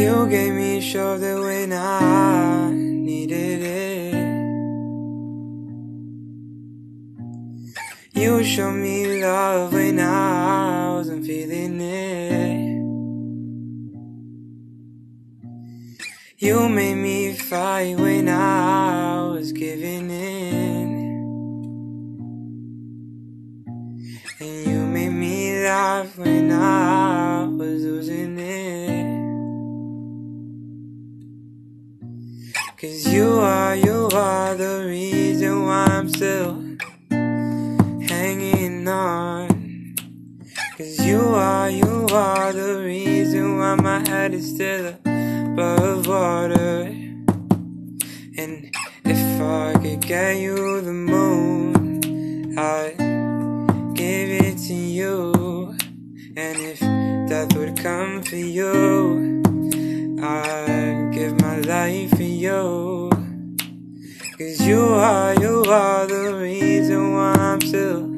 You gave me shoulder when I needed it. You showed me love when I wasn't feeling it. You made me fight when I was giving in. And you made me laugh when I was losing it. 'Cause you are the reason why I'm still hanging on. 'Cause you are the reason why my head is still above water. And if I could get you the moon, I'd give it to you. And if death would come for you, I'd give my life for you. 'Cause you are the reason why I'm still